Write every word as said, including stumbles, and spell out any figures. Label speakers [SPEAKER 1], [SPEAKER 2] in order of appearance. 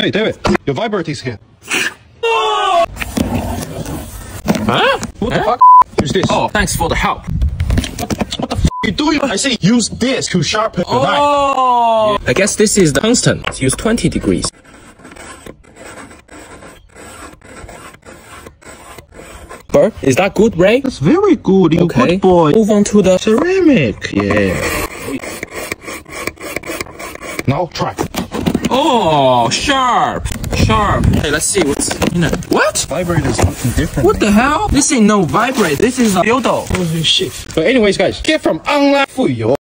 [SPEAKER 1] Hey, David, your vibrator's here.
[SPEAKER 2] Huh?
[SPEAKER 1] What the
[SPEAKER 2] huh?
[SPEAKER 1] fuck? Use this.
[SPEAKER 2] Oh, thanks for the help.
[SPEAKER 1] What the f you doing? I say use this to sharpen the knife.
[SPEAKER 2] Oh, I guess this is the constant. Let's use twenty degrees. Bert, is that good, Ray?
[SPEAKER 1] That's very good. You
[SPEAKER 2] Okay.
[SPEAKER 1] good boy.
[SPEAKER 2] Move on to the
[SPEAKER 1] Ceramic. Yeah. Now try.
[SPEAKER 2] Oh, sharp, sharp. Hey, let's see what's in it. What?
[SPEAKER 1] Vibrator's looking different.
[SPEAKER 2] What the hell? This ain't no vibrate. This is a dildo.
[SPEAKER 1] Holy shit. But anyways, guys, get from online 富有